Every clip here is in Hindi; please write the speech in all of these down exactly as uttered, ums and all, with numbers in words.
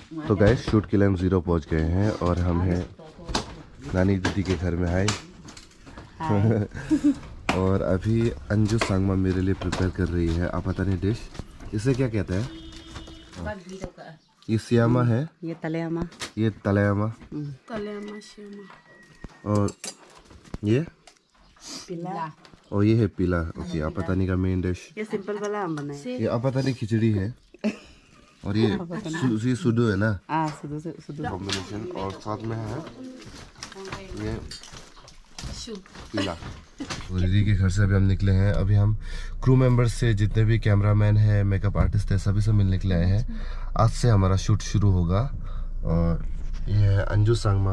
तो गाइस शूट के लिए हम ज़ीरो पहुंच गए हैं और हम हैं नानी दीदी के घर में। हाय और अभी अंजू सांगमा मेरे लिए प्रिपेयर कर रही है आप पता नहीं डिश, इसे क्या कहते हैं? ये सियामा है, ये तलेयामा, ये तलेयामा, तलेयामा सियामा, और ये पिला, और ये है पीला। ओके आप पता नहीं का मेन डिश। ये सिंपल वाला हम बनाए। ये आप पता नहीं खिचड़ी है और ये सु, ये सुडो है ना, हाँ सुडो से सुडो कॉम्बिनेशन। और साथ में है ये पीला। और दीदी के घर से अभी हम निकले हैं। अभी हम क्रू मेंबर्स से जितने भी कैमरामैन है, मेकअप आर्टिस्ट है, सभी से मिलने के लिए आए हैं। आज से हमारा शूट शुरू होगा। और ये है अंजू सांगमा।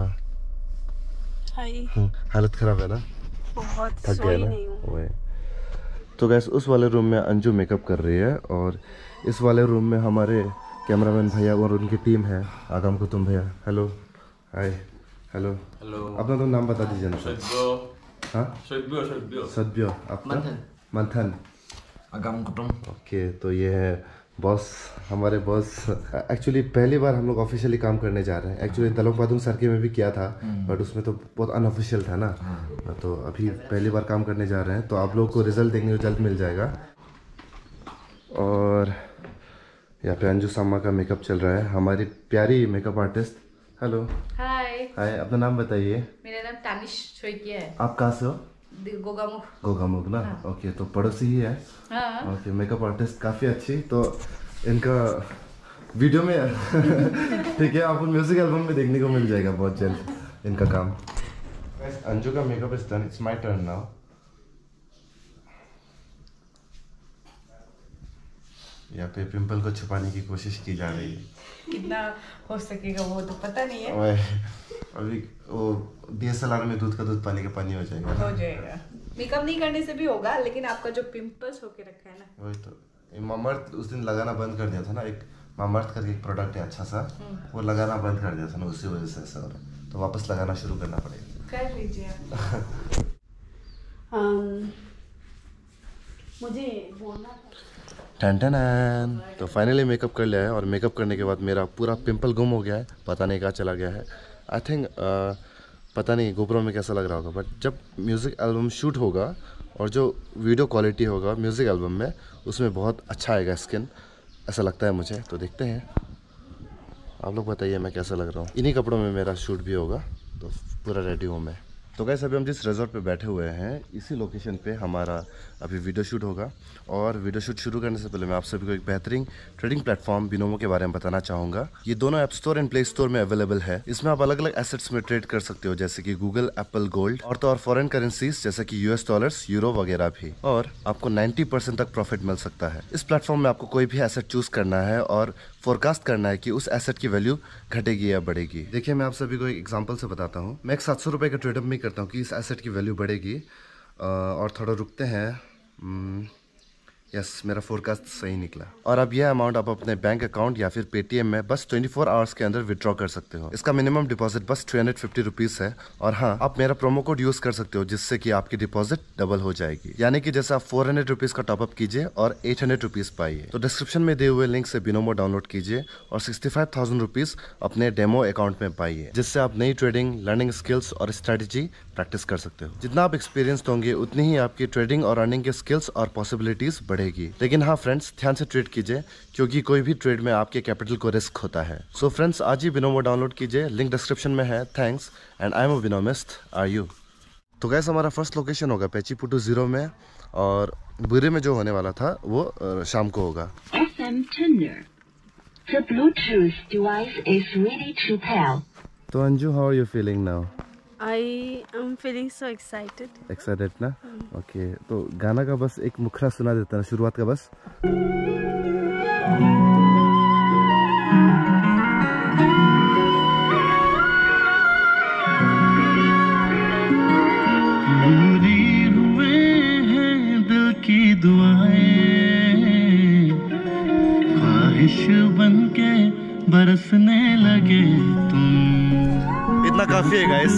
हालत खराब है ना, बहुत थक गया ना वो। तो गैस उस वाले रूम में अंजू मेकअप कर रही है और इस वाले रूम में हमारे कैमरामैन भैया और उनकी टीम है। आगम कुतुम भैया, हेलो, हाय, हेलो, हेलो। अपना तो नाम बता दीजिए ना सर। हाँ, सद्यो, सद्यो, सद्यो। आपका मंथन, आगम कुतुम। ओके, तो ये है बॉस, हमारे बॉस। एक्चुअली पहली बार हम लोग ऑफिशियली काम करने जा रहे हैं। एक्चुअली तलोक पादुंग सरके में भी किया था बट उसमें तो बहुत अनऑफिशियल था ना, तो अभी पहली बार काम करने जा रहे हैं। तो आप लोगों को रिजल्ट देखने को जल्द मिल जाएगा। और यहाँ पे अंजू सांगमा का मेकअप चल रहा है, हमारी प्यारी makeup artist. Hello, hi, hi, अपना नाम बताइए। मेरा नाम तानिश छोइकिया है। आप कहाँ से हो? गोगामुख। गोगामुख ना, हाँ। ओके, तो पड़ोसी ही है। हाँ। ओके, मेकअप आर्टिस्ट काफ़ी अच्छी। तो इनका वीडियो में ठीक है, आपको म्यूजिक एल्बम में देखने को मिल जाएगा बहुत जल्द इनका काम। अंजू का makeup is done, it's my turn now. यहाँ पे पिंपल को छुपाने की कोशिश की जा रही है। कितना हो सकेगा वो तो पता नहीं है। ओए, अभी वो डी एस एल आर में दूध का दूध पानी का पानी हो जाएगा। हो जाएगा, मेकअप नहीं करने से भी होगा, लेकिन आपका जो पिंपल्स होके रखा है ना, वही तो। मामाअर्थ उस दिन लगाना बंद कर दिया था ना, एक मामाअर्थ करके एक प्रोडक्ट है अच्छा सा, वो लगाना बंद कर दिया था ना, उसी वजह से ऐसा हो रहा है। तो वापस लगाना शुरू करना पड़ेगा। कर लीजिए मुझे बोलना था। टन टन टन। तो फाइनली मेकअप कर लिया है और मेकअप करने के बाद मेरा पूरा पिंपल गुम हो गया है, पता नहीं कहाँ चला गया है। आई थिंक पता नहीं गोप्रो में कैसा लग रहा होगा, बट जब म्यूज़िक एल्बम शूट होगा और जो वीडियो क्वालिटी होगा म्यूज़िक एल्बम में, उसमें बहुत अच्छा आएगा स्किन, ऐसा लगता है मुझे। तो देखते हैं, आप लोग बताइए मैं कैसा लग रहा हूँ। इन्हीं कपड़ों में मेरा शूट भी होगा, तो पूरा रेडी हूँ मैं। तो गाइस अभी हम जिस रिजॉर्ट पे बैठे हुए हैं, इसी लोकेशन पे हमारा अभी वीडियो शूट होगा। और वीडियो शूट शुरू करने से पहले मैं आप सभी को एक बेहतरीन ट्रेडिंग प्लेटफॉर्म बिनोमो के बारे में बताना चाहूँगा। ये दोनों app store and play store में अवेलेबल है। इसमें आप अलग अलग एसेट्स में ट्रेड कर सकते हो, जैसे कि गूगल, एप्पल, गोल्ड और तो और फॉरेन करेंसीज जैसे कि यूएस डॉलर्स, यूरो वगैरह भी। और आपको नाइन्टी परसेंट तक प्रॉफिट मिल सकता है। इस प्लेटफॉर्म में आपको कोई भी एसेट चूज करना है और फोरकास्ट करना है कि उस एसेट की वैल्यू घटेगी या बढ़ेगी। देखिए मैं आप सभी को एक एग्जांपल से बताता हूँ। मैं एक सात सौ रुपये का ट्रेडअप में करता हूँ कि इस एसेट की वैल्यू बढ़ेगी। और थोड़ा रुकते हैं। यस, मेरा फोरकास्ट सही निकला। और अब यह अमाउंट आप अपने बैंक अकाउंट या फिर पेटीएम में बस चौबीस आवर्स के अंदर विड्रॉ कर सकते हो। इसका मिनिमम डिपॉजिट बस थ्री हंड्रेड फिफ्टी रुपीस है। और हाँ, आप मेरा प्रोमो कोड यूज कर सकते हो, जिससे कि आपकी डिपॉजिट डबल हो जाएगी। यानी कि जैसे आप फोर हंड्रेड रुपीज का टॉपअप कीजिए और एट हंड्रेड रुपीज पाइए। तो डिस्क्रिप्शन में दिए हुए लिंक से बिनोमो डाउनलोड कीजिए और सिक्सटी फाइव थाउजेंड रुपीज अपने डेमो अकाउंट में पाइए, जिससे आप नई ट्रेडिंग, लर्निंग स्किल्स और स्ट्रेटेजी प्रैक्टिस कर सकते हो। जितना आप एक्सपीरियंस्ड होंगे उतनी ही आपकी ट्रेडिंग और अर्निंग के स्किल्स और पॉसिबिलिटीज बढ़ेगी। लेकिन हाँ फ्रेंड्स, ध्यान से ट्रेड कीजिए, क्योंकि कोई भी ट्रेड में आपके कैपिटल को रिस्क होता है। सो so फ्रेंड्स, आज ही बिनोमो डाउनलोड कीजिए, लिंक डिस्क्रिप्शन में है। Thanks and I am a Binomist, are you? तो गैस हमारा फर्स्ट लोकेशन होगा पेचीपुटू जीरो में, और बुरे में जो होने वाला था वो शाम को होगा। S M Tinder. The Bluetooth device is ready to pair. तो Anju, how are you feeling now? I am feeling so excited. Excited ना? ओके, तो गाना का बस एक मुखरा सुना देता ना, शुरुआत का बस। पूरी हुए हैं दिल की दुआएं, ख्वाहिश बनके बरसने लगे तुम। इतना काफी है गाइस।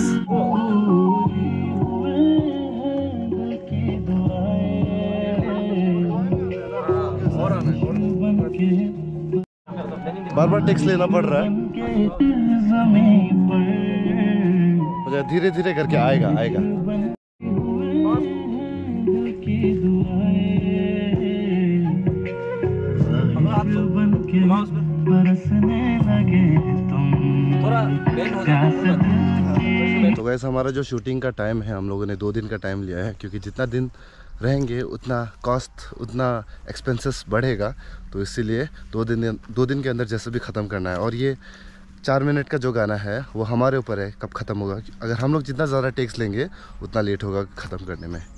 बार बार टेक्स लेना पड़ रहा है। मुझे धीरे धीरे करके आएगा आएगा। तो गैस हमारा जो शूटिंग का टाइम है, हम लोगों ने दो दिन का टाइम लिया है, क्योंकि जितना दिन रहेंगे उतना कॉस्ट, उतना एक्सपेंसेस बढ़ेगा। तो इसीलिए दो दिन दो दिन के अंदर जैसे भी ख़त्म करना है। और ये चार मिनट का जो गाना है वो हमारे ऊपर है कब ख़त्म होगा। अगर हम लोग जितना ज़्यादा टेक्स लेंगे उतना लेट होगा ख़त्म करने में।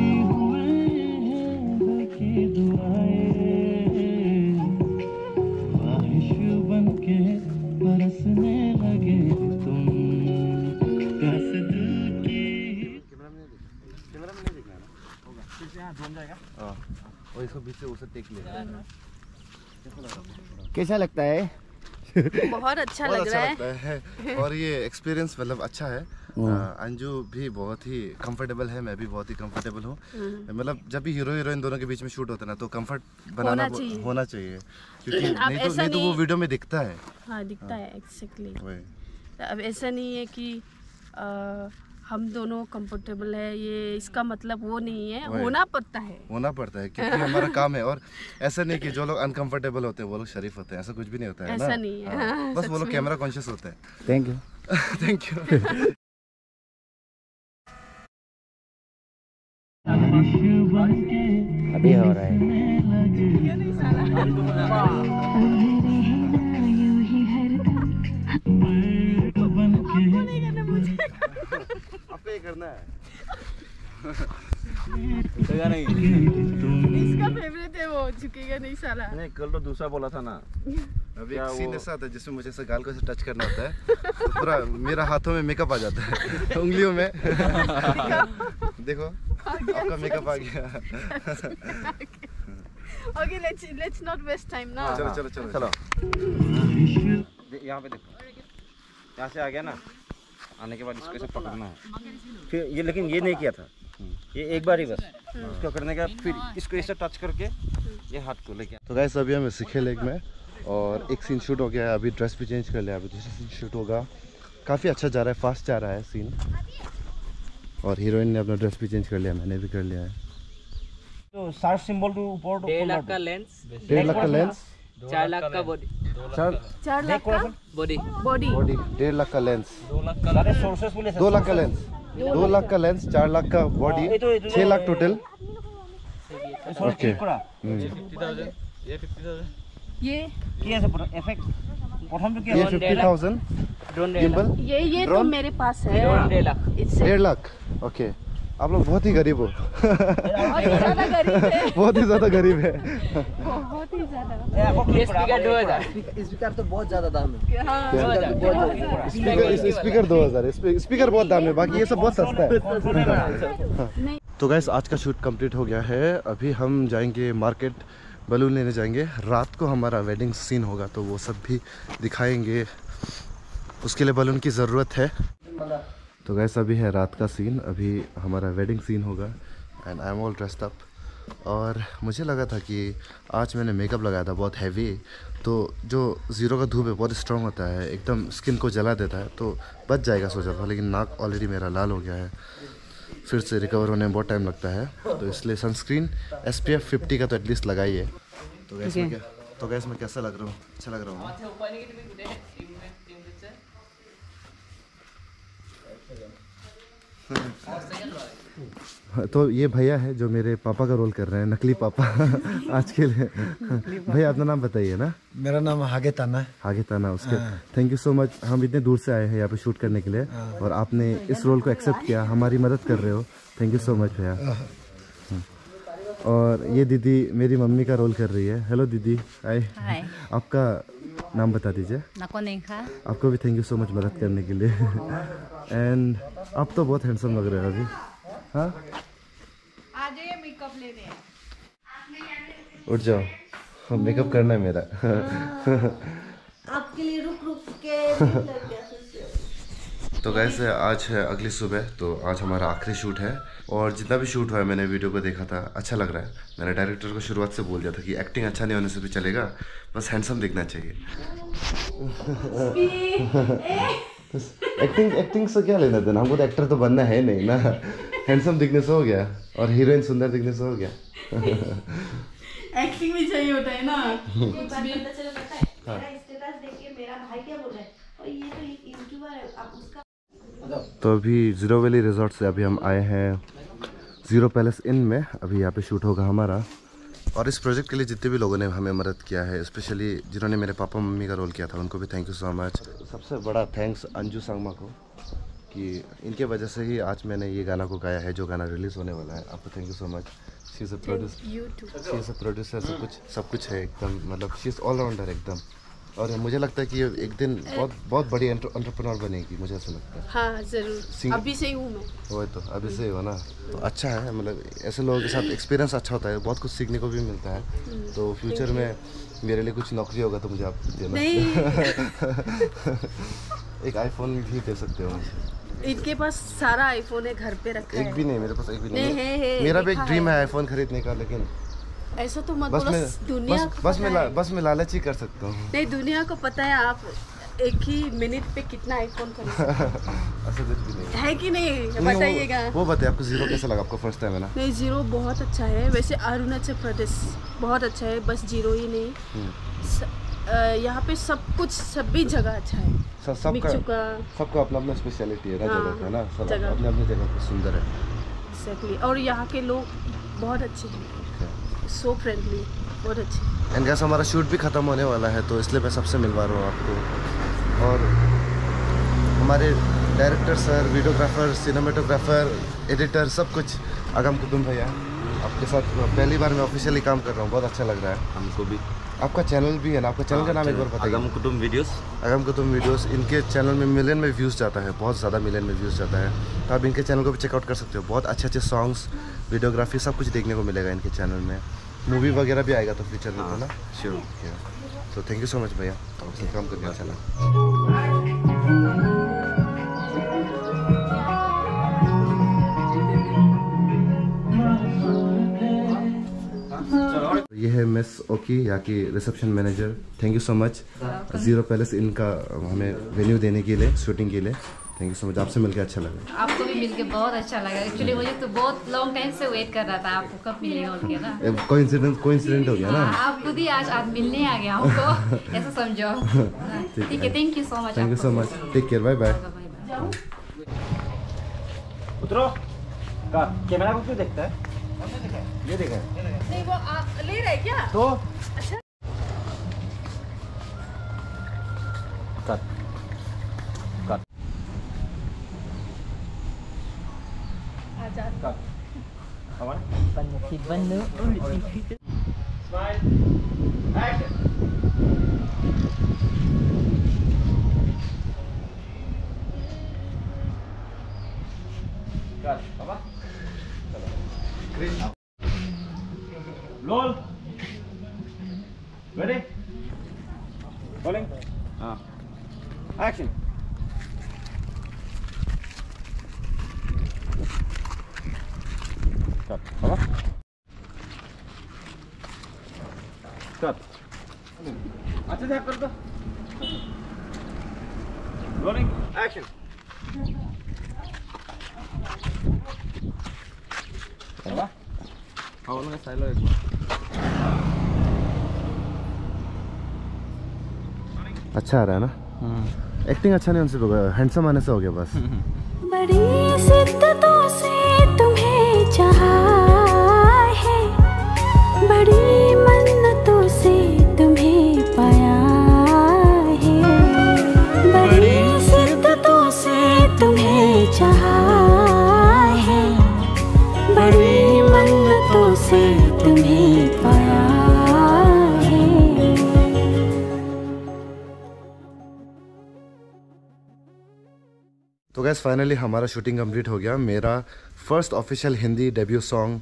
कैसा लगता है? बहुत अच्छा बहुत लग अच्छा रहा लगता है, है। और ये एक्सपीरियंस मतलब अच्छा है। अंजू भी बहुत ही कंफर्टेबल है, मैं भी बहुत ही कंफर्टेबल हूँ। मतलब जब भी हीरो हीरोइन दोनों के बीच में शूट होता है ना, तो कंफर्ट बनाना होना चाहिए, होना चाहिए। क्योंकि नहीं तो नहीं तो वो वीडियो में दिखता है। हाँ दिखता है एक्जेक्टली। अब ऐसा नहीं है कि आ, हम दोनों कंफर्टेबल है, ये इसका मतलब वो नहीं है, होना पड़ता है होना पड़ता है क्योंकि हमारा काम है। और ऐसा नहीं कि जो लोग अनकंफर्टेबल होते हैं वो लोग शरीफ होते हैं, ऐसा कुछ भी नहीं होता है। ऐसा ना? नहीं है। हाँ। हाँ, बस वो लोग कैमरा कॉन्शियस होते हैं। Thank you. Thank you. अभी हो रहा है। आपको ये करना है। नहीं इसका फेवरेट है वो, झुकेगा नहीं साला। नहीं, कल तो दूसरा बोला था ना। अभी एक सीन ऐसा आता है जिसमें मुझे ऐसे गाल को ऐसे टच करना होता है, तो पूरा मेरा हाथों में मेकअप आ जाता है, उंगलियों में। देखो आपका मेकअप आ गया। Okay, let's let's not waste time ना। चलो चलो चलो चलो यहाँ पे देखो, यहाँ से आ गया ना, आने के बाद इसको ऐसे पकड़ना है। फिर ये, लेकिन ये नहीं किया था, ये एक बार ही बस इसको करने का, फिर इसको ऐसे टच करके ये हाथ को लेके। तो गाइस अभी हम सीखे लेक में, और एक सीन शूट हो गया है। अभी ड्रेस भी चेंज कर लिया, अभी दूसरा सीन शूट होगा। काफ़ी अच्छा जा रहा है, फास्ट जा रहा है सीन। और हीरोइन ने अपना ड्रेस भी चेंज कर लिया, मैंने भी कर लिया है। तो सार्फ सिंबल टू ऊपर डेढ़ लाख का लेंस, डेढ़ लाख का लेंस, चार लाख का बॉडी, चार चार लाख का बॉडी बॉडी, बॉडी, डेढ़ लाख का लेंस, सारे सोर्सेस बोले, दो लाख का लेंस, दो लाख का लेंस, चार लाख का बॉडी, छः लाख टोटल। ओके, ये কি আছে এফেক্ট প্রথমটো কি ये फिफ्टी थाउजेंड ड्रोन गिम्बल, ये ये तो Drone? मेरे पास है। डेढ़ लाख। इससे डेढ़ लाख। ओके, आप लोग बहुत ही गरीब हो। बहुत ही ज्यादा गरीब है, बहुत ही ज़्यादा गरीब है। बहुत ही ज्यादा। ये स्पीकर दो हजार, स्पीकर तो बहुत ज्यादा दाम है। हाँ, दो हजार। स्पीकर स्पीकर दो हज़ार, स्पीकर बहुत दाम है, बाकी ये सब बहुत सस्ता है। तो गाइस आज का शूट कंप्लीट हो गया है। अभी हम जाएंगे मार्केट, बलून लेने जाएंगे। रात को हमारा वेडिंग सीन होगा, तो वो सब भी दिखाएंगे, उसके लिए बलून की ज़रूरत है। तो गाइस अभी है रात का सीन, अभी हमारा वेडिंग सीन होगा and I am all dressed up. और मुझे लगा था कि आज मैंने मेकअप लगाया था बहुत हैवी, तो जो ज़ीरो का धूप है बहुत स्ट्रॉन्ग होता है, एकदम स्किन को जला देता है, तो बच जाएगा सोचा था। लेकिन नाक ऑलरेडी मेरा लाल हो गया है, फिर से रिकवर होने में बहुत टाइम लगता है। तो इसलिए sunscreen S P F fifty का तो एटलीस्ट लगाइए। तो गैस में क्या तो गैस में कैसा लग रहा हूँ? अच्छा लग रहा हूँ। तो ये भैया है जो मेरे पापा का रोल कर रहे हैं, नकली पापा आज के लिए। भैया अपना नाम बताइए ना। मेरा नाम हागे ताना है। हागे ताना, उसके थैंक यू सो मच। हम इतने दूर से आए हैं यहाँ पे शूट करने के लिए, और आपने इस रोल को एक्सेप्ट किया, हमारी मदद कर रहे हो, थैंक यू सो मच भैया। और ये दीदी मेरी मम्मी का रोल कर रही है। हेलो दीदी, हाय। आपका नाम बता दीजिए। आपको भी थैंक यू सो मच मदद करने के लिए। एंड आप तो बहुत हैंडसम लग रहे हो अभी। हाँ, आ जाइए मेकअप लेने। उठ जाओ, हाँ, मेकअप करना है मेरा। आपके लिए रुक रुक के तो गैस आज है अगली सुबह, तो आज हमारा आखिरी शूट है और जितना भी शूट हुआ है मैंने वीडियो को देखा था, अच्छा लग रहा है। मैंने डायरेक्टर को शुरुआत से बोल दिया था कि एक्टिंग अच्छा नहीं होने से भी चलेगा, बस हैंडसम दिखना चाहिए। एक्टिंग एक्टिंग से क्या लेना देना, हमको तो एक्टर तो बनना है नहीं ना। हैंडसम दिखने से हो गया और हीरोइन सुंदर दिखने से हो गया। एक्टिंग भी चाहिए होता है ना। पता चला पता है मेरा स्टेटस देख के मेरा भाई क्या बोल रहा है, और ये तो एक यूट्यूबर है, आप उसका। तो अभी ज़ीरो वैली रिजॉर्ट से अभी हम आए हैं ज़ीरो पैलेस इन में। अभी यहाँ पे शूट होगा हमारा, और इस प्रोजेक्ट के लिए जितने भी लोगों ने हमें मदद किया है, स्पेशली जिन्होंने मेरे पापा मम्मी का रोल किया था, उनको भी थैंक यू सो मच। सबसे बड़ा थैंक्स अंजू सांगमा को, कि इनके वजह से ही आज मैंने ये गाना को गाया है, जो गाना रिलीज़ होने वाला है। आपको thank you so much. She is a producer, she is a producer, सब कुछ सब कुछ है एकदम, मतलब शी इज़ ऑलराउंडर एकदम। और मुझे लगता है कि ये एक दिन बहुत बहुत बड़ी एंटरप्रेन्योर बनेगी, मुझे ऐसा लगता है। हाँ जरूर, अभी से ही हूँ मैं। वही तो, अभी से ही हो ना, तो अच्छा है। मतलब ऐसे लोगों के साथ एक्सपीरियंस अच्छा होता है, बहुत कुछ सीखने को भी मिलता है। तो फ्यूचर में मेरे लिए कुछ नौकरी होगा तो मुझे आप देना। एक आईफोन भी दे सकते हो मुझे। इनके पास सारा आईफोन है, घर पे रखा है। एक भी नहीं, मेरे पास एक भी नहीं, नहीं है, है, मेरा भी एक ड्रीम है आईफोन खरीदने का, लेकिन ऐसा तो मत बस बोलो, मैं दुनिया बस को बस पता मैं ला, है। बस मैं लालच ही कर सकता हूँ। नहीं, दुनिया को पता है आप एक ही मिनट पे कितना आईफोन खरीद सकते हैं। ऐसा कुछ भी नहीं है कि नहीं, नहीं, बताइएगा। वो, वो बताइए आपको ज़ीरो कैसा लगा, आपको फर्स्ट टाइम है ना? नहीं, जीरो बहुत अच्छा है वैसे, अरुणाचल प्रदेश बहुत अच्छा है, बस जीरो ही नहीं, स- अ, यहाँ पे सब कुछ सभी जगह अच्छा है। सब सबका मिक्चुका, सबका अपना अपना स्पेशलिटी है ना, हाँ, जगह का ना, सब जगह। अपने अपने जगह पे सुंदर है। एक्जैक्टली, और यहाँ के लोग बहुत अच्छे हैं, सो फ्रेंडली, बहुत अच्छे। एंड गैस हमारा शूट भी ख़त्म होने वाला है, तो इसलिए मैं सबसे मिलवा रहा हूँ आपको। और हमारे director sir, videographer, cinematographer, editor, सब कुछ अगम कुतुम भैया, आपके साथ पहली बार मैं ऑफिशियली काम कर रहा हूँ, बहुत अच्छा लग रहा है हमको भी। आपका चैनल भी है ना, आपका चैनल का नाम एक बार बताइए। अगम कुतुम वीडियोस। अगम कुतुम वीडियोस, इनके चैनल में मिलियन में व्यूज़ जाता है, बहुत ज़्यादा मिलियन में व्यूज़ जाता है, तो आप इनके चैनल को भी चेकआउट कर सकते हो। बहुत अच्छे अच्छे सॉन्ग्स, वीडियोग्राफी, सब कुछ देखने को मिलेगा इनके चैनल में। मूवी वगैरह भी आएगा तो फ्यूचर में, है ना? श्योर। तो थैंक यू सो मच भैया, आपसे काम करके अच्छा लगा। ये है मिस ओकी, यहाँ की reception manager. Thank you so much zero palace इनका हमें वेन्यू देने के लिए, शूटिंग के लिए। थैंक यू सो मच, आपसे मिलकर अच्छा लगा। आपको भी मिलके बहुत अच्छा लगा। एक्चुअली मुझे तो बहुत लॉन्ग टाइम से वेट कर रहा था, आपको कब मिलेंगे और क्या ना। कोइंसिडेंस कोइंसिडेंट हो गया ना। हाँ, आप खुद ही आज आज मिलने आ गया हमको, ऐसा समझो। ठीक है, thank you so much. Thank you so much, take care, bye bye. उतरो। का कैमरा को क्यों देखता है? ये देखा नहीं, वो आ, ले रहा है क्या? तो अच्छा, कट कट आजाद। कट हमारा स्माइल एक्शन। कट बाबा चलो रोल रेडी रोलिंग हाँ एक्शन कट बाबा कट अच्छा से कर दो रोलिंग एक्शन बाबा हाँ उनका स्टाइल है एक बार अच्छा आ रहा है ना? एक्टिंग अच्छा नहीं उनसे होगा, हैंडसम आने से हो गया बस। बड़ी शिद्दतों से तुम्हें चाहा है, बड़ी मन्नतों से तुम्हें पाया है, बड़ी शिद्दतों से तुम्हें चाहा है, बड़ी मन्नतों से तुम्हें पाया है। तो गैस फाइनली हमारा शूटिंग कंप्लीट हो गया। मेरा first official Hindi debut song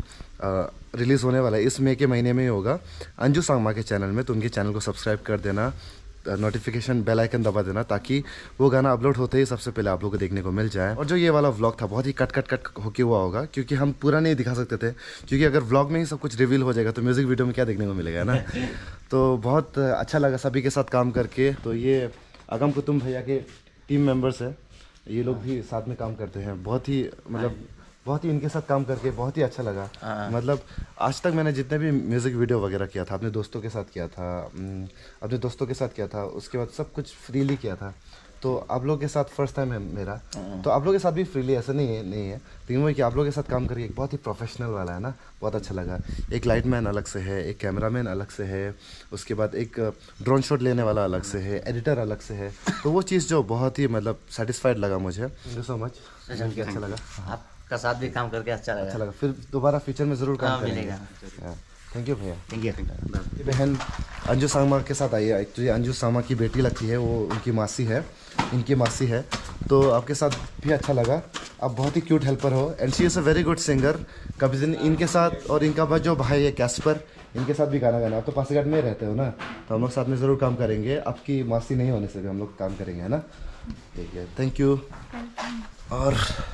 release होने वाला है, इस मई के महीने में ही होगा, अंजू सांगमा के चैनल में। तो उनके चैनल को सब्सक्राइब कर देना, नोटिफिकेशन बेल आइकन दबा देना, ताकि वो गाना अपलोड होते ही सबसे पहले आप लोगों को देखने को मिल जाए। और जो ये वाला व्लॉग था बहुत ही कट कट कट होके हुआ होगा, क्योंकि हम पूरा नहीं दिखा सकते थे, क्योंकि अगर व्लॉग में ही सब कुछ रिवील हो जाएगा तो म्यूज़िक वीडियो में क्या देखने को मिलेगा ना। तो बहुत अच्छा लगा सभी के साथ काम करके। तो ये आगम कुतुम भैया के टीम मेंबर्स है, ये लोग भी साथ में काम करते हैं। बहुत ही मतलब बहुत ही इनके साथ काम करके बहुत ही अच्छा लगा। मतलब आज तक मैंने जितने भी म्यूज़िक वीडियो वगैरह किया था, अपने दोस्तों के साथ किया था, अपने दोस्तों के साथ किया था, उसके बाद सब कुछ फ्रीली किया था। तो आप लोगों के साथ फर्स्ट टाइम है मेरा, तो आप लोगों के साथ भी फ्रीली ऐसा नहीं है नहीं है लेकिन वही कि आप लोगों के साथ काम करके एक बहुत ही प्रोफेशनल वाला है ना, बहुत अच्छा लगा। एक लाइटमैन अलग से है, एक कैमरामैन अलग से है, उसके बाद एक ड्रोन शॉट लेने वाला अलग से है, एडिटर अलग से है। तो वो चीज़ जो बहुत ही मतलब सेटिस्फाइड लगा मुझे। थैंक यू सो मच, अच्छा लगा। का साथ भी काम करके अच्छा लगा अच्छा लगा। फिर दोबारा फ्यूचर में ज़रूर काम करेंगे। थैंक यू भैया। Thank you. ये बहन अंजू सांगमा के साथ आई है। एक्चुअली अंजू सांगमा की बेटी लगती है, वो उनकी मासी है, इनकी मासी है। तो आपके साथ भी अच्छा लगा, आप बहुत ही क्यूट हेल्पर हो and she is a very good singer. कभी दिन इनके साथ और इनका जो भाई है कैस्पर, इनके साथ भी गाना गाना। आप तो पासीघाट में रहते हो ना, तो हम लोग साथ में ज़रूर काम करेंगे। आपकी मासी नहीं होने से भी हम लोग काम करेंगे, है ना। ठीक है, थैंक यू। और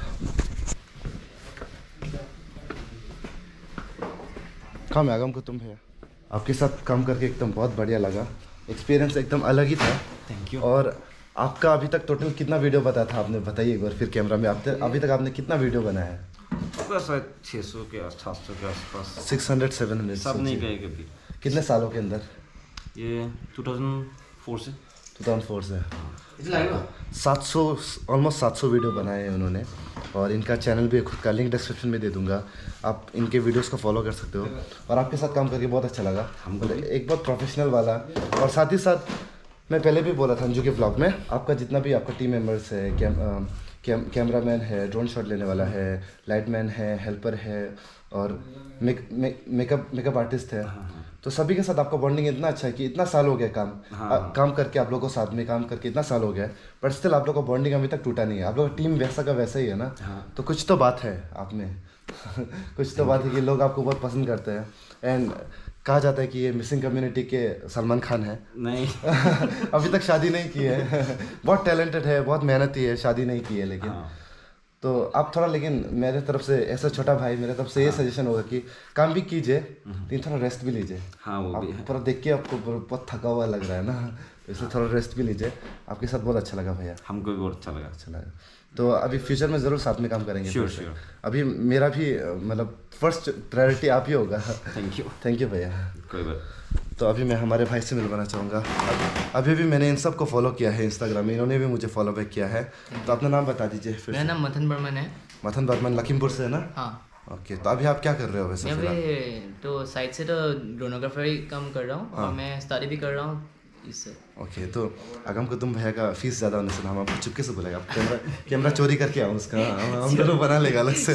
काम है आगम को तुम भैया, आपके साथ काम करके एकदम बहुत बढ़िया लगा। एक्सपीरियंस एकदम अलग ही था। Thank you. और आपका अभी तक टोटल कितना वीडियो बताया था आपने, बताइए एक बार फिर कैमरा में। आप अभी तक आपने कितना वीडियो बनाया है? शायद छः सौ के आस सात सौ के आसपास। सिक्स हंड्रेड सेवन हंड्रेड सब नहीं गए कभी। कितने सालों के अंदर? ये टू थाउजेंड फोर से टू थाउजेंड फोर से सात सौ ऑलमोस्ट सात सौ वीडियो बनाए हैं उन्होंने। और इनका चैनल भी खुद का लिंक डिस्क्रिप्शन में दे दूंगा, आप इनके वीडियोस को फॉलो कर सकते हो। और आपके साथ काम करके बहुत अच्छा लगा, मतलब एक बहुत प्रोफेशनल वाला। और साथ ही साथ मैं पहले भी बोला था अंजू के ब्लॉग में, आपका जितना भी आपका टीम मेंबर्स है, कैम कैम कैमरामैन है, ड्रोन शॉट लेने वाला है, लाइटमैन है, हेल्पर है, और मेक मेकअप मेकअप आर्टिस्ट है, तो सभी के साथ आपका बॉन्डिंग इतना अच्छा है कि इतना साल हो गया काम आ, काम करके, आप लोगों को साथ में काम करके इतना साल हो गया है, बट स्टिल आप लोग का बॉन्डिंग अभी तक टूटा नहीं है। आप लोग का टीम वैसा का वैसा ही है ना। तो कुछ तो बात है आप में कुछ तो बात है कि लोग आपको बहुत पसंद करते हैं। एंड कहा जाता है कि ये मिसिंग कम्युनिटी के सलमान खान है। नहीं अभी तक शादी नहीं की है बहुत टैलेंटेड है, बहुत मेहनती है, शादी नहीं की है लेकिन। हाँ। तो आप थोड़ा, लेकिन मेरे तरफ से ऐसा छोटा भाई, मेरे तरफ से ये सजेशन होगा कि काम भी कीजिए लेकिन थोड़ा रेस्ट भी लीजिए। हाँ, वो भी है। पूरा देख के आपको बहुत थका हुआ लग रहा है ना, तो इसलिए थोड़ा रेस्ट भी लीजिए। आपके साथ बहुत अच्छा लगा भैया। हमको भी बहुत अच्छा लगा। अच्छा लगा। तो अभी फ्यूचर में ज़रूर साथ में काम करेंगे। Sure sure. अभी मेरा भी मतलब फर्स्ट प्रायोरिटी आप ही होगा। Thank you. थैंक यू भैया। कोई बात। तो अभी मैं हमारे भाई से मिलवाना चाहूँगा। अभी भी मैंने इन सब को फॉलो किया है इंस्टाग्राम में, इन्होंने भी मुझे फॉलो बैक किया है। तो अपना नाम बता दीजिए फिर। मेरा नाम मथन बर्मन है। मथन बर्मन लखीमपुर से है ना? हाँ। ओके, तो अभी आप क्या कर रहे हो वैसे? मैं अभी तो साइड से तो ड्रोनोग्राफर ही काम कर रहा हूँ। और मैं स्टडी भी कर रहा हूँ इससे। ओके, तो आगम को तुम भैया का फीस ज़्यादा होने से हम आपको चुपके से बुलाएगा। आप कैमरा कैमरा चोरी करके आओ उसका, हम दोनों बना लेगा अलग से।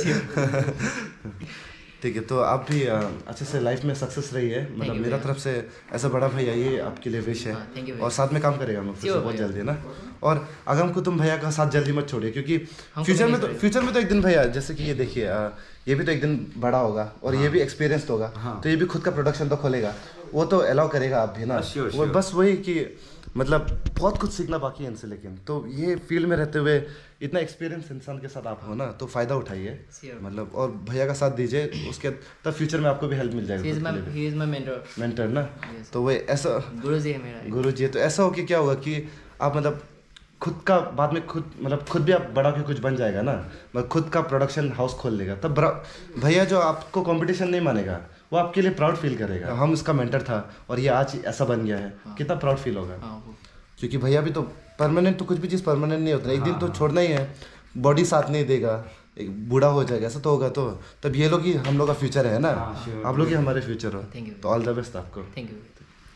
ठीक है, तो आप भी अच्छे से लाइफ में सक्सेस रही है, मतलब मेरा तरफ से ऐसा बड़ा भैया ये आपके लिए विश है। और साथ में काम करेगा हम लोग बहुत जल्दी ना। और आगम को तुम भैया का साथ जल्दी मत छोड़िए, क्योंकि फ्यूचर में तो फ्यूचर में तो एक दिन भैया, जैसे कि ये देखिए, ये भी तो एक दिन बड़ा होगा और ये भी एक्सपीरियंस्ड होगा, तो ये भी खुद का प्रोडक्शन तो खोलेगा, वो तो अलाउ करेगा आप भी ना। वो बस वही कि मतलब बहुत कुछ सीखना बाकी है इनसे, लेकिन तो ये फील्ड में रहते हुए इतना एक्सपीरियंस इंसान के साथ आप हो ना, तो फ़ायदा उठाइए मतलब, और भैया का साथ दीजिए, उसके तब फ्यूचर में आपको भी हेल्प मिल जाएगी। मेंटर ना, तो वो ऐसा गुरुजी है मेरा। गुरुजी है, तो ऐसा हो कि क्या होगा कि आप मतलब खुद का बाद में खुद मतलब खुद भी आप बड़ा के कुछ बन जाएगा ना, मतलब खुद का प्रोडक्शन हाउस खोल लेगा, तब भैया जो आपको कंपटीशन नहीं मानेगा, वो आपके लिए प्राउड फील करेगा। हम इसका मेंटर था और ये आज ऐसा बन गया है, कितना प्राउड फील होगा। क्योंकि भैया भी तो परमानेंट, तो कुछ भी चीज़ परमानेंट नहीं होता, एक दिन तो छोड़ना ही है, बॉडी साथ नहीं देगा, एक बूढ़ा हो जाएगा, ऐसा तो होगा, तो तब ये लोग ही हम लोग का फ्यूचर है ना। आप लोग ही हमारे फ्यूचर हो, तो ऑल द बेस्ट आपको। Thank you.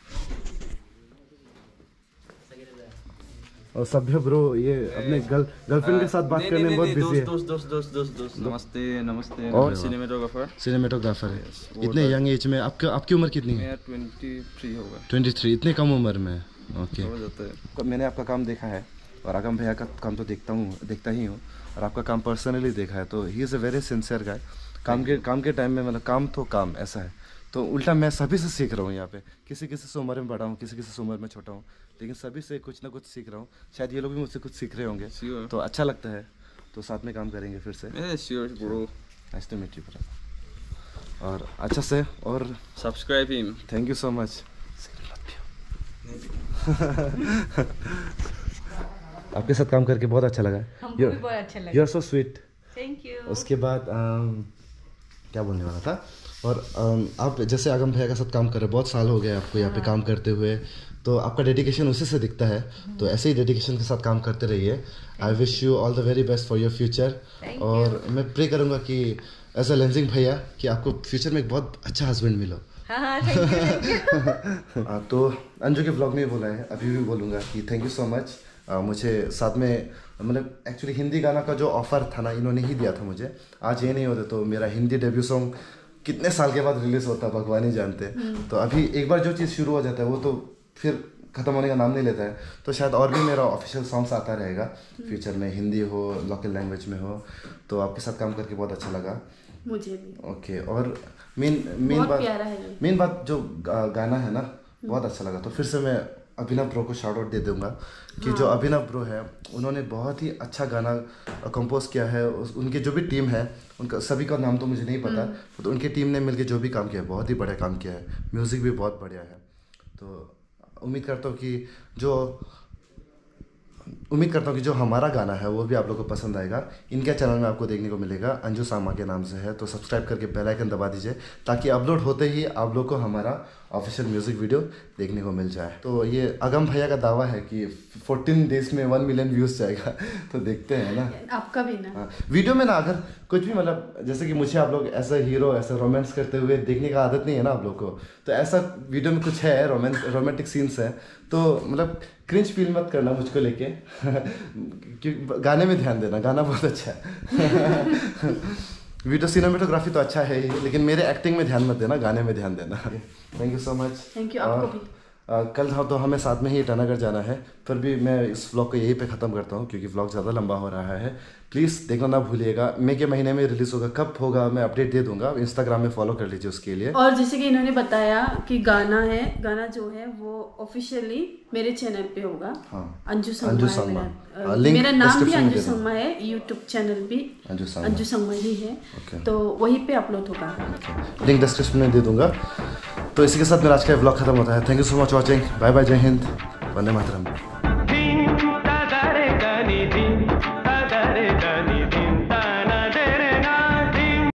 और सभ्य ब्रो ये अपने गर्ल गर्लफ्रेंड के साथ बात करने में बहुत बिजी है। दोस्त दोस्त दोस्त दोस्त दोस्त नमस्ते नमस्ते। और सिनेमेटोग्राफर सिनेमेटोग्राफर है। इतने यंग एज में आपके आपकी उम्र कितनी है? तेईस होगा। तेईस, इतने कम उम्र में? ओके। हो जाता है। तो मैंने आपका काम देखा है और आगम भैया का काम तो देखता हूँ देखता ही हूँ, और आपका काम पर्सनली देखा है, तो he is a very sincere guy. काम के काम के टाइम में मतलब काम तो काम ऐसा है, तो उल्टा मैं सभी से सीख रहा हूँ यहाँ पे। किसी किसी से उम्र में बड़ा हूँ, किसी किसी से उम्र में छोटा हूँ, लेकिन सभी से कुछ ना कुछ सीख रहा हूँ। शायद ये लोग भी मुझसे कुछ सीख रहे होंगे, तो अच्छा लगता है। तो साथ में काम करेंगे फिर से। Nice to meet you bro. और अच्छा से और subscribe him. Thank you so much. आपके साथ काम करके बहुत अच्छा लगा। हमको भी बहुत अच्छा लगा। You are so sweet. Thank you. उसके बाद आम, क्या बोलने वाला था, और आम, आप जैसे आगम भैया के साथ काम कर रहे हैं, बहुत साल हो गए आपको यहाँ पे काम करते हुए, तो आपका डेडिकेशन उसी से दिखता है। तो ऐसे ही डेडिकेशन के साथ काम करते रहिए। I wish you all the very best for your future. और मैं प्रे करूँगा कि एज अ लेंजिंग भैया कि आपको फ्यूचर में एक बहुत अच्छा हस्बैंड मिलो। हाँ हाँ, थैंक यू, थैंक यू। तो अंजू के ब्लॉग में बोला है, अभी भी बोलूँगा कि थैंक यू सो मच। मुझे साथ में मतलब एक्चुअली हिंदी गाना का जो ऑफ़र था ना, इन्होंने ही दिया था मुझे। आज ये नहीं होता तो मेरा हिंदी डेब्यू सॉन्ग कितने साल के बाद रिलीज़ होता भगवान ही जानते। तो अभी एक बार जो चीज़ शुरू हो जाता है वो तो फिर ख़त्म होने का नाम नहीं लेता है। तो शायद और भी मेरा ऑफिशियल सॉन्ग्स आता रहेगा फ्यूचर में, हिंदी हो, लोकल लैंग्वेज में हो। तो आपके साथ काम करके बहुत अच्छा लगा मुझे भी। ओके। और मेन मेन बात मेन बात जो गा, गाना है ना, बहुत अच्छा लगा। तो फिर से मैं अभिनव ब्रो को शाउट आउट दे दूंगा कि हाँ। जो अभिनव ब्रो है उन्होंने बहुत ही अच्छा गाना कंपोज किया है। उनके जो भी टीम है, उनका सभी का नाम तो मुझे नहीं पता, तो उनकी टीम ने मिलकर जो भी काम किया है बहुत ही बढ़िया काम किया है। म्यूज़िक भी बहुत बढ़िया है। तो उम्मीद करता हूँ कि जो उम्मीद करता हूँ कि जो हमारा गाना है वो भी आप लोगों को पसंद आएगा। इनके चैनल में आपको देखने को मिलेगा, अंजू सामा के नाम से है। तो सब्सक्राइब करके बेल आइकन दबा दीजिए ताकि अपलोड होते ही आप लोग को हमारा ऑफिशियल म्यूज़िक वीडियो देखने को मिल जाए। तो ये अगम भैया का दावा है कि फोर्टीन डेज में वन मिलियन व्यूज़ जाएगा। तो देखते हैं ना, आपका भी ना। हाँ, वीडियो में ना अगर कुछ भी मतलब जैसे कि मुझे आप लोग ऐसा हीरो ऐसा रोमांस करते हुए देखने का आदत नहीं है ना आप लोग को, तो ऐसा वीडियो में कुछ है रोमांस रोमांटिक सीन्स है तो मतलब क्रिंज फील मत करना मुझको लेके। क्योंकि गाने में ध्यान देना, गाना बहुत अच्छा है। वीडियो सिनेमेटोग्राफी तो अच्छा है ही, लेकिन मेरे एक्टिंग में ध्यान मत देना, गाने में ध्यान देना। Thank you so much. Thank you आपको भी। आ, कल हाँ तो हमें साथ में ही ईटानगर जाना है, फिर भी मैं इस व्लॉग को यहीं पे ख़त्म करता हूँ क्योंकि व्लॉग ज़्यादा लंबा हो रहा है। प्लीज़ देखना ना भूलिएगा। मई के महीने में रिलीज़ होगा, कब होगा मैं अपडेट दे दूंगा। इंस्टाग्राम में फॉलो कर लीजिए उसके लिए। और जैसे कि इन्होंने बताया कि गाना है, गाना जो है वो ऑफिशियली मेरे चैनल पे होगा। हाँ, अंजू संगमा अंजू है संगमा। मेरा, मेरा नाम भी अंजू संगमा है, यूट्यूब चैनल भी अंजू संगमा अंजू संगमा ही है। तो वहीं पे अपलोड होगा, लिंक डिस्क्रिप्शन में दे दूंगा। तो इसी के साथ मेरा आज का व्लॉग खत्म होता है। Thank you so much watching. Bye bye, जय हिंद, वंदे मातरम।